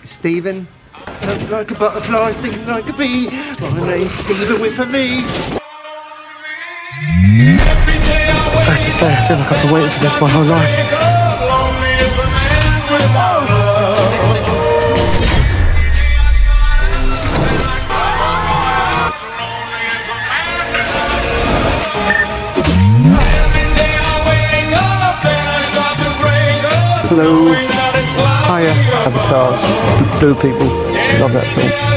Stephen. Like a butterfly, sting like a bee. My name's Stephen with a V. I have to say, I feel like I've been waiting for this my whole life. Hello. Hiya. Avatars. Blue people. Love that film.